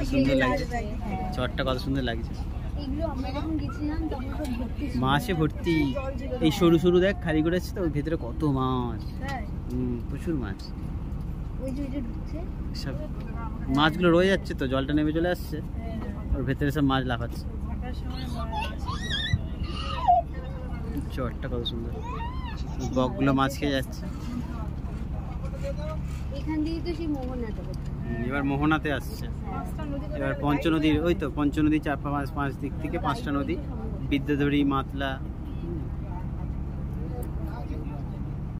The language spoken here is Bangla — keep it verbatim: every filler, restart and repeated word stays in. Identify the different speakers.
Speaker 1: সুন্দর লাগছে, চরটা কত সুন্দর লাগছে, মাছে ভর্তি। এই সরু সরু দেখ খালি করেছে তো, ওর ভেতরে কত মাছ, হম প্রচুর মাছ। সব মাছগুলো রয়ে যাচ্ছে তো, জলটা নেমে চলে আসছে, ওর ভেতরে সব মাছ লাফাচ্ছে। চরটা কত সুন্দর, বকগুলো মাছ খেয়ে যাচ্ছে। এবার মোহনাতে আসছে, এবার পঞ্চনদীর, ওই তো পঞ্চনদী চার পাঁচ পাঁচ দিক থেকে পাঁচটা নদী, বিদ্যাধরী, মাতলা,